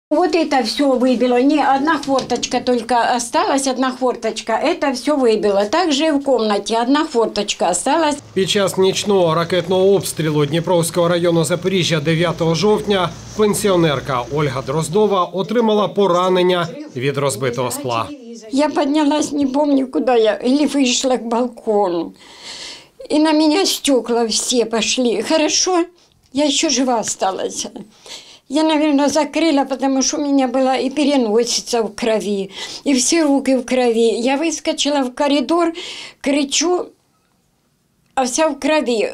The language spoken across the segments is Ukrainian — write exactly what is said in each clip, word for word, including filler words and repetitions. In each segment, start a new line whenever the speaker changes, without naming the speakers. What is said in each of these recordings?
Вот это все выбило. Не одна хворточка только осталась, одна хворточка. Это все выбило. Также и в комнате одна хворточка осталась.
Під час нічного ракетного обстрілу Дніпровського району Запоріжжя дев'ятого жовтня пенсіонерка Ольга Дроздова отримала поранення від розбитого скла.
Я поднялась, не помню, куда я, или вышла к балкону. И на меня стекла все пошли. Хорошо, я еще жива осталась. Я, наверное, закрыла, потому что у меня была и переносица в крови, и все руки в крови. Я выскочила в коридор, кричу, а вся в крови.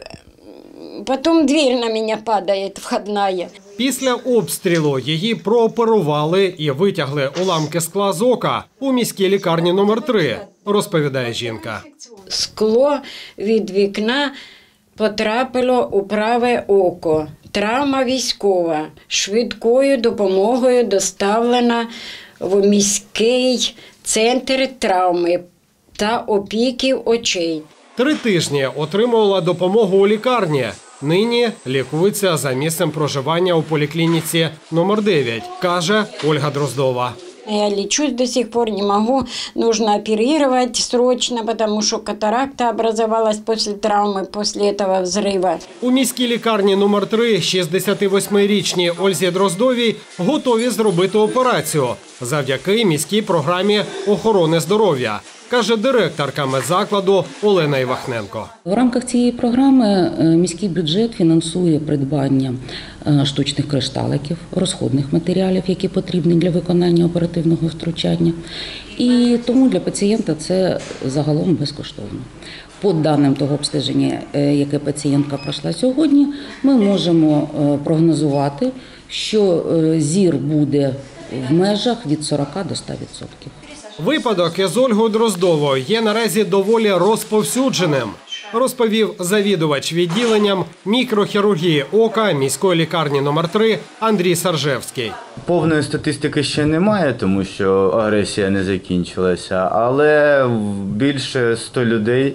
Потом дверь на меня падает, входная.
Після обстрілу її прооперували і витягли уламки скла з ока у міській лікарні номер три, розповідає жінка.
Скло від вікна потрапило у праве око. Травма військова. Швидкою допомогою доставлена в міський центр травми та опіки очей.
Три тижні отримувала допомогу у лікарні. Нині лікується за місцем проживання у поліклініці номер дев'ять, каже Ольга Дроздова.
Я лечусь до сих пор, не могу. Нужно оперировать срочно, потому что катаракта образовалась после травмы, после этого взрыва.
У міській лікарні номер три шістдесятивосьмирічній Ользі Дроздовій готові зробити операцію завдяки міській програмі охорони здоров'я, каже директорка медзакладу Олена Івахненко.
В рамках цієї програми міський бюджет фінансує придбання штучних кришталиків, розходних матеріалів, які потрібні для виконання оперативного втручання. І тому для пацієнта це загалом безкоштовно. По даним того обстеження, яке пацієнтка пройшла сьогодні, ми можемо прогнозувати, що зір буде в межах від сорока до ста відсотків.
Випадок із Ольгою Дроздовою є наразі доволі розповсюдженим, розповів завідувач відділенням мікрохірургії ока міської лікарні номер три Андрій Саржевський.
Повної статистики ще немає, тому що агресія не закінчилася, але більше ста людей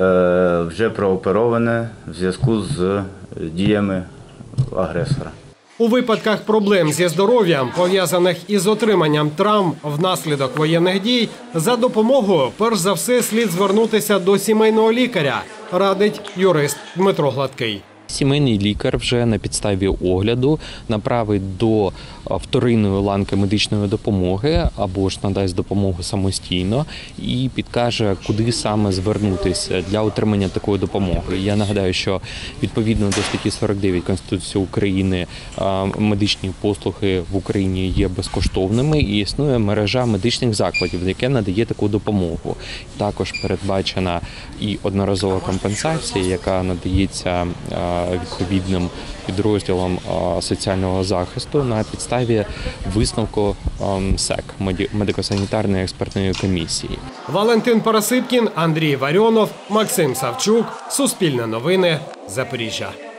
вже проопероване в зв'язку з діями агресора.
У випадках проблем зі здоров'ям, пов'язаних із отриманням травм внаслідок воєнних дій, за допомогою перш за все слід звернутися до сімейного лікаря, радить юрист Дмитро Гладкий.
Сімейний лікар вже на підставі огляду направить до вторинної ланки медичної допомоги або ж надасть допомогу самостійно і підкаже, куди саме звернутися для отримання такої допомоги. Я нагадаю, що відповідно до статті сорок дев'ять Конституції України медичні послуги в Україні є безкоштовними і існує мережа медичних закладів, яка надає таку допомогу. Також передбачена і одноразова компенсація, яка надається відповідним підрозділом соціального захисту на підставі висновку СЕК – медико-санітарної експертної комісії.
Валентин Парасипкін, Андрій Варіонов, Максим Савчук. Суспільне новини. Запоріжжя.